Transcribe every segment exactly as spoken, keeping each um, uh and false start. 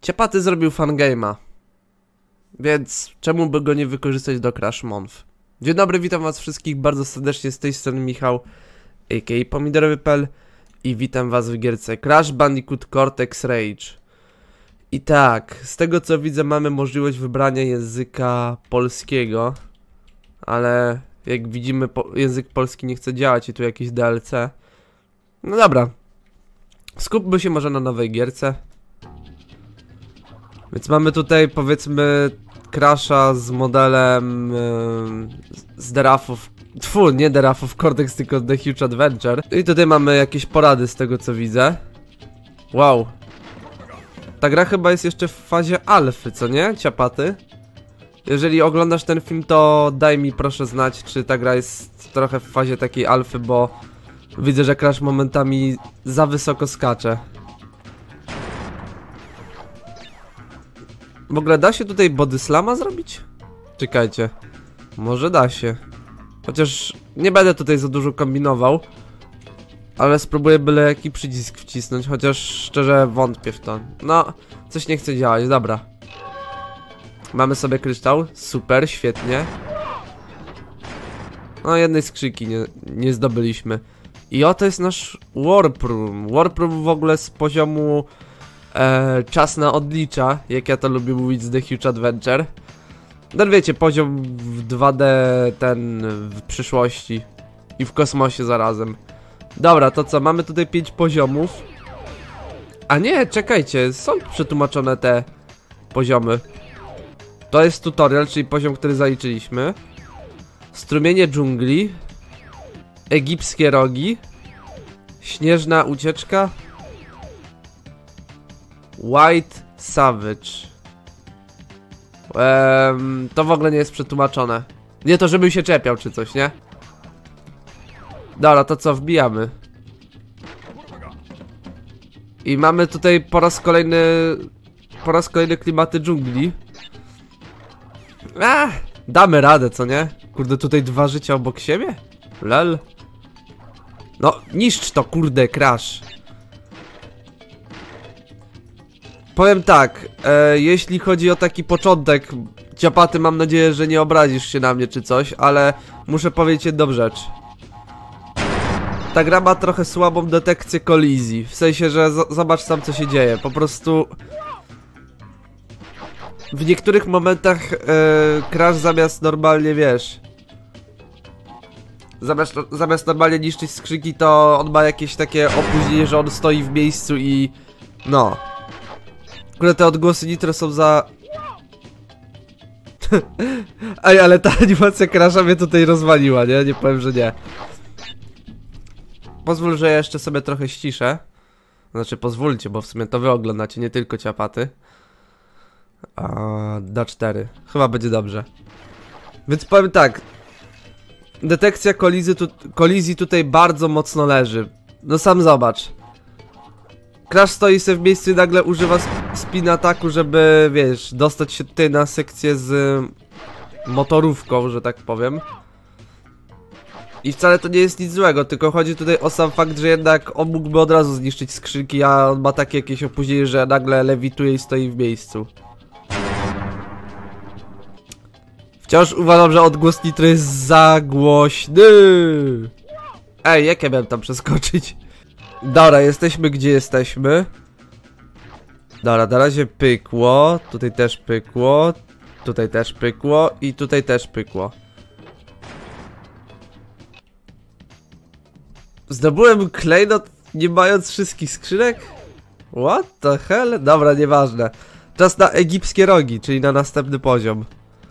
Ciapaty zrobił fangame'a, więc czemu by go nie wykorzystać do Crash Month? Dzień dobry, witam was wszystkich bardzo serdecznie, z tej strony Michał, aka Pomidorowy kropka p l i witam was w gierce Crash Bandicoot Cortex Rage. I tak, z tego co widzę mamy możliwość wybrania języka polskiego, ale jak widzimy po język polski nie chce działać i tu jakieś D L C. No dobra, skupmy się może na nowej gierce. Więc mamy tutaj powiedzmy Crasha z modelem yy, z Derafów, tfu, nie Derafów Cortex, tylko The Huge Adventure. I tutaj mamy jakieś porady z tego co widzę. Wow. Ta gra chyba jest jeszcze w fazie alfy, co nie? Ciapaty? Jeżeli oglądasz ten film, to daj mi proszę znać, czy ta gra jest trochę w fazie takiej alfy, bo widzę, że Crash momentami za wysoko skacze. W ogóle da się tutaj body slama zrobić? Czekajcie. Może da się. Chociaż nie będę tutaj za dużo kombinował. Ale spróbuję byle jaki przycisk wcisnąć, chociaż szczerze wątpię w to. No, coś nie chce działać, dobra. Mamy sobie kryształ, super, świetnie. No, jednej skrzynki nie, nie zdobyliśmy. I oto jest nasz Warp Room. Warp Room w ogóle z poziomu e, czas na odlicza, jak ja to lubię mówić z The Huge Adventure. No wiecie, poziom w dwa D ten w przyszłości i w kosmosie zarazem. Dobra, to co? Mamy tutaj pięć poziomów. A nie, czekajcie, są przetłumaczone te poziomy. To jest tutorial, czyli poziom, który zaliczyliśmy. Strumienie dżungli. Egipskie rogi. Śnieżna ucieczka. White Savage. Ehm, to w ogóle nie jest przetłumaczone. Nie to, żebym się czepiał czy coś, nie? Dobra, to co, wbijamy. I mamy tutaj po raz kolejny Po raz kolejny klimaty dżungli. A, damy radę, co nie? Kurde, tutaj dwa życia obok siebie? Lel. No, niszcz to, kurde, Crash. Powiem tak, e, jeśli chodzi o taki początek, Ciapaty, mam nadzieję, że nie obrazisz się na mnie czy coś, ale muszę powiedzieć jedną rzecz. Ta gra ma trochę słabą detekcję kolizji, w sensie, że zobacz sam co się dzieje, po prostu w niektórych momentach e, Crash zamiast normalnie, wiesz, zamiast, zamiast normalnie niszczyć skrzynki, to on ma jakieś takie opóźnienie, że on stoi w miejscu i no. Kurde, te odgłosy nitro są za... Ej, ale ta animacja Crasha mnie tutaj rozwaliła, nie? Nie powiem, że nie. Pozwól, że ja jeszcze sobie trochę ściszę. Znaczy pozwólcie, bo w sumie to wy oglądacie, nie tylko Ciapaty. A, D cztery. Chyba będzie dobrze. Więc powiem tak. Detekcja kolizji, tu, kolizji tutaj bardzo mocno leży. No sam zobacz. Crash stoi sobie w miejscu i nagle używa spin ataku, żeby, wiesz, dostać się tutaj na sekcję z motorówką, że tak powiem. I wcale to nie jest nic złego, tylko chodzi tutaj o sam fakt, że jednak on mógłby od razu zniszczyć skrzynki, a on ma takie jakieś opóźnienie, że nagle lewituje i stoi w miejscu. Wciąż uważam, że odgłos nitro jest za głośny. Ej, jak ja miałem tam przeskoczyć? Dobra, jesteśmy gdzie jesteśmy. Dobra, na razie pykło, tutaj też pykło, tutaj też pykło i tutaj też pykło. Zdobyłem klejnot nie mając wszystkich skrzynek? What the hell? Dobra, nieważne. Czas na egipskie rogi, czyli na następny poziom.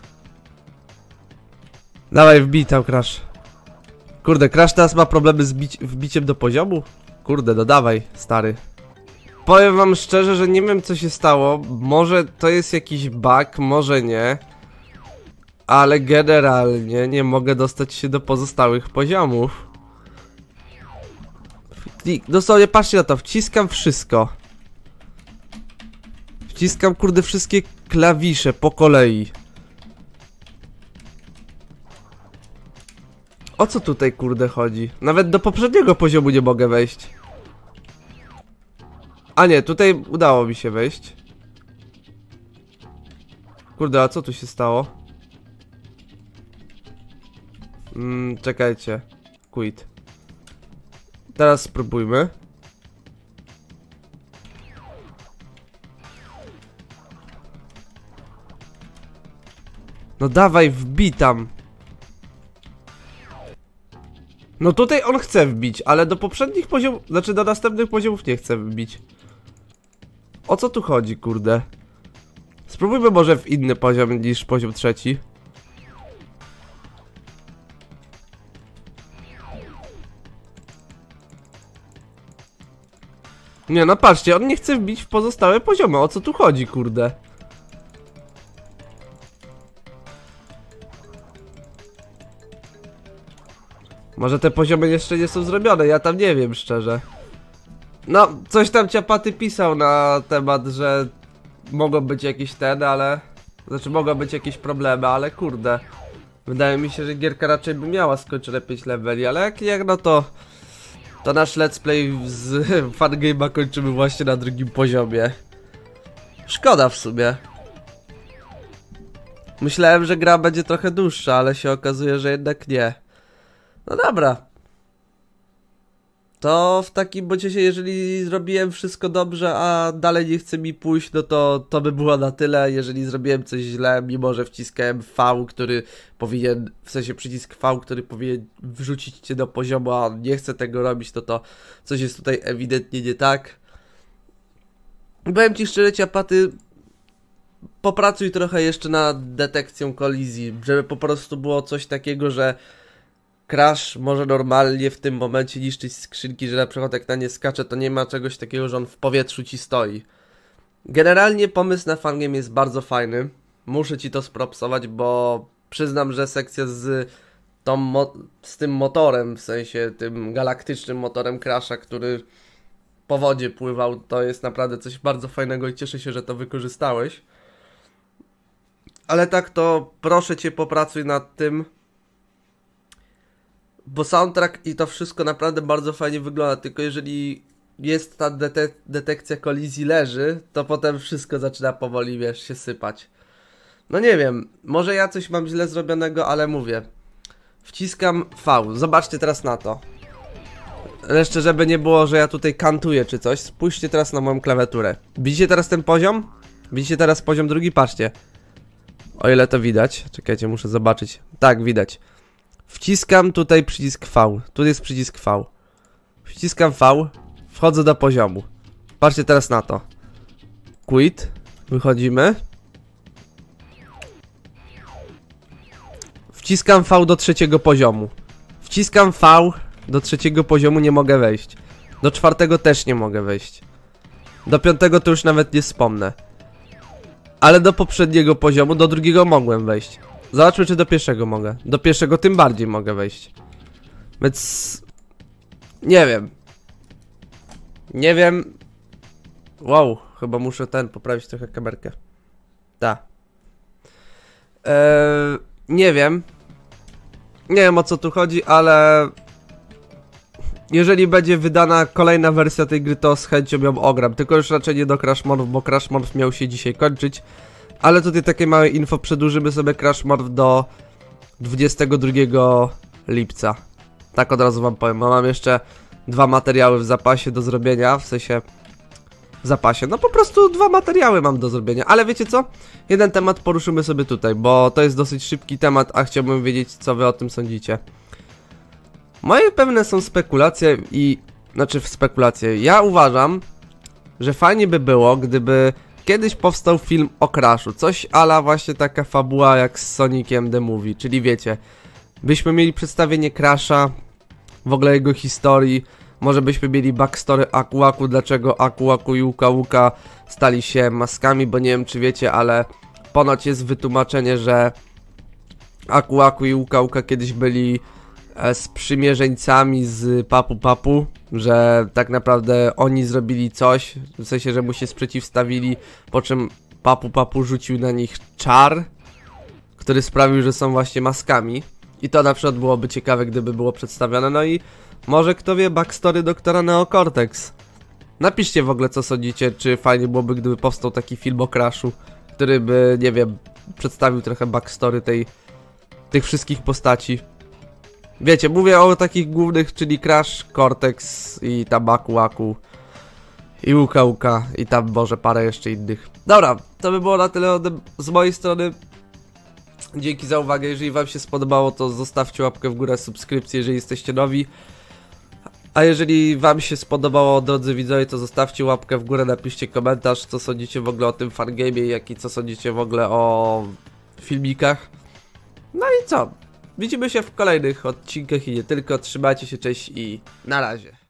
Dawaj, wbij tam, Crash. Kurde, Crash teraz ma problemy z bici wbiciem do poziomu? Kurde, no dawaj, stary. Powiem wam szczerze, że nie wiem co się stało. Może to jest jakiś bug, może nie. Ale generalnie nie mogę dostać się do pozostałych poziomów. Dosłownie patrzcie na to, wciskam wszystko. Wciskam kurde wszystkie klawisze po kolei. O co tutaj kurde chodzi? Nawet do poprzedniego poziomu nie mogę wejść. A nie, tutaj udało mi się wejść. Kurde, a co tu się stało? Mm, czekajcie. Quit. Teraz spróbujmy. No dawaj, wbij tam. No tutaj on chce wbić, ale do poprzednich poziomów, znaczy do następnych poziomów nie chce wbić. O co tu chodzi, kurde? Spróbujmy może w inny poziom niż poziom trzeci. Nie, no patrzcie, on nie chce wbić w pozostałe poziomy. O co tu chodzi, kurde? Może te poziomy jeszcze nie są zrobione, ja tam nie wiem, szczerze. No, coś tam Ciapaty pisał na temat, że mogą być jakieś ten, ale... Znaczy mogą być jakieś problemy, ale kurde. Wydaje mi się, że gierka raczej by miała skończone pięć leveli, ale jak nie, no to... To nasz let's play z fangame'a kończymy właśnie na drugim poziomie. Szkoda w sumie. Myślałem, że gra będzie trochę dłuższa, ale się okazuje, że jednak nie. No dobra. To w takim bądź razie, jeżeli zrobiłem wszystko dobrze, a dalej nie chce mi pójść, no to to by było na tyle. Jeżeli zrobiłem coś źle, mimo że wciskałem V, który powinien, w sensie przycisk V, który powinien wrzucić cię do poziomu, a nie chcę tego robić, to to coś jest tutaj ewidentnie nie tak. Powiem ci szczerze, Ciapaty, popracuj trochę jeszcze nad detekcją kolizji, żeby po prostu było coś takiego, że Crash może normalnie w tym momencie niszczyć skrzynki, że na przykład jak na nie skacze, to nie ma czegoś takiego, że on w powietrzu ci stoi. Generalnie pomysł na fangame jest bardzo fajny. Muszę ci to spropsować, bo przyznam, że sekcja z, tą mo z tym motorem, w sensie tym galaktycznym motorem Crasha, który po wodzie pływał, to jest naprawdę coś bardzo fajnego i cieszę się, że to wykorzystałeś. Ale tak to proszę cię, popracuj nad tym. Bo soundtrack i to wszystko naprawdę bardzo fajnie wygląda, tylko jeżeli jest ta dete detekcja kolizji leży, to potem wszystko zaczyna powoli, wiesz, się sypać. No nie wiem, może ja coś mam źle zrobionego, ale mówię. Wciskam V, zobaczcie teraz na to. Jeszcze żeby nie było, że ja tutaj kantuję czy coś, spójrzcie teraz na moją klawiaturę. Widzicie teraz ten poziom? Widzicie teraz poziom drugi? Patrzcie. O ile to widać, czekajcie, muszę zobaczyć. Tak, widać. Wciskam tutaj przycisk V. Tu jest przycisk V. Wciskam V. Wchodzę do poziomu. Patrzcie teraz na to. Quit. Wychodzimy. Wciskam V do trzeciego poziomu. Wciskam V do trzeciego poziomu, nie mogę wejść. Do czwartego też nie mogę wejść. Do piątego to już nawet nie wspomnę. Ale do poprzedniego poziomu, do drugiego mogłem wejść. Zobaczmy, czy do pierwszego mogę. Do pierwszego tym bardziej mogę wejść. Więc... Nie wiem. Nie wiem. Wow, chyba muszę ten poprawić trochę kamerkę. Ta. Eee, nie wiem. Nie wiem, o co tu chodzi, ale... Jeżeli będzie wydana kolejna wersja tej gry, to z chęcią ją ogram. Tylko już raczej nie do Crash Morph, bo Crash Morph miał się dzisiaj kończyć. Ale tutaj takie małe info, przedłużymy sobie Crash Morph do dwudziestego drugiego lipca. Tak od razu wam powiem, mam jeszcze dwa materiały w zapasie do zrobienia, w sensie w zapasie, no po prostu dwa materiały mam do zrobienia. Ale wiecie co? Jeden temat poruszymy sobie tutaj, bo to jest dosyć szybki temat, a chciałbym wiedzieć, co wy o tym sądzicie. Moje pewne są spekulacje i... Znaczy w spekulacje. Ja uważam, że fajnie by było, gdyby kiedyś powstał film o Crashu. Coś a la właśnie taka fabuła jak z Soniciem The Movie. Czyli wiecie, byśmy mieli przedstawienie Crasha, w ogóle jego historii. Może byśmy mieli backstory Aku Aku, dlaczego Aku Aku i Uka Uka stali się maskami, bo nie wiem czy wiecie, ale ponoć jest wytłumaczenie, że Aku Aku i Uka Uka kiedyś byli sprzymierzeńcami z Papu Papu, że tak naprawdę oni zrobili coś, w sensie, że mu się sprzeciwstawili, po czym Papu Papu rzucił na nich czar, który sprawił, że są właśnie maskami. I to na przykład byłoby ciekawe, gdyby było przedstawione. No i może kto wie, backstory doktora Neo Cortex. Napiszcie w ogóle, co sądzicie, czy fajnie byłoby, gdyby powstał taki film o Crashu, który by, nie wiem, przedstawił trochę backstory tej, tych wszystkich postaci. Wiecie, mówię o takich głównych, czyli Crash, Cortex i tam Aku Aku i Uka Uka i tam może parę jeszcze innych. Dobra, to by było na tyle ode, z mojej strony. Dzięki za uwagę, jeżeli wam się spodobało, to zostawcie łapkę w górę, subskrypcję, jeżeli jesteście nowi. A jeżeli wam się spodobało, drodzy widzowie, to zostawcie łapkę w górę, napiszcie komentarz, co sądzicie w ogóle o tym fangame'ie, jak i co sądzicie w ogóle o filmikach. No i co? Widzimy się w kolejnych odcinkach i nie tylko. Trzymajcie się, cześć i na razie.